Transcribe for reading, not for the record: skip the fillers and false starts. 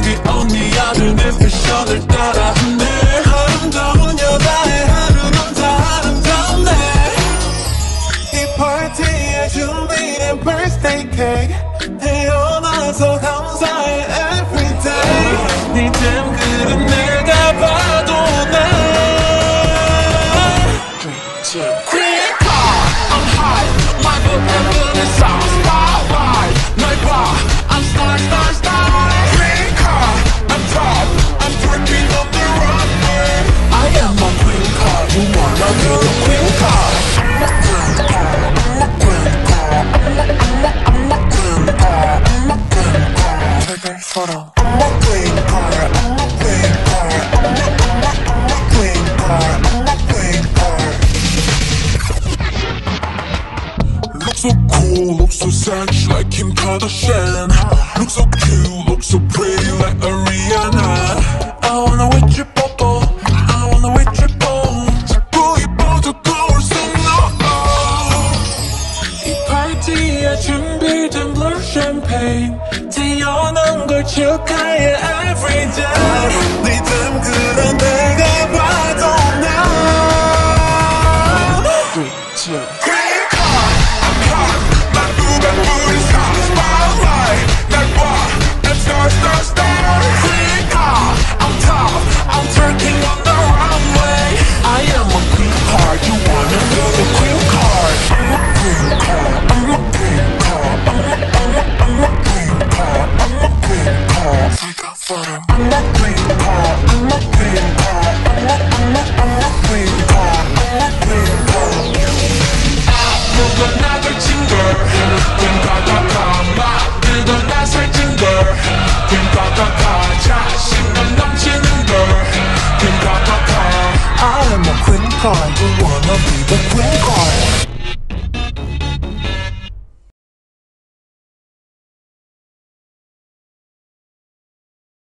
언니 아들 내 패션을 따라하네. 아름다운 여자의 하루는 다 아름답네. 이 파티에 준비된 birthday cake 태어나서 감사해 everyday. 네 잼그는 내가 봐도 돼. Green car, I'm high. My book and good sound spotlight. 날 봐, I'm star, star, star. Green car, I'm top. I'm twerking on the runway. I am a queen car. You wanna be the queen car? I'm a queen car. I'm a queen car. I'm a queen car. I'm a queen car. Take a photo. I'm a queen car. I'm a queen car. I'm a queen car. I'm a queen car. Look so cool, look so sexy like Kim Kardashian. Look so cute, look so pretty like Ariana. I wanna with you, Popo. I wanna with you, Popo. 자꾸 이뻐도 거울 속 넣어. 이 파티에 준비된 blue champagne. 태어난 걸 축하해 everyday. 네 닮은 내가 봐도 나. 3, 2, star, star, star. Queen car, I'm top. I'm twerking on the runway. I am a queen card. You wanna be the queen card? I'm a queen card. I'm a queen card. I'm a queen card. I'm a queen card. Take a photo. I'm a queen card. I'm a queen card. I'm a queen card. I'm a queen card. 누가 나 걸친 걸? queen card, 막 뜨던 나 살찐 걸. 자신감 넘치는 걸. I am a queen card. You wanna be the queen card?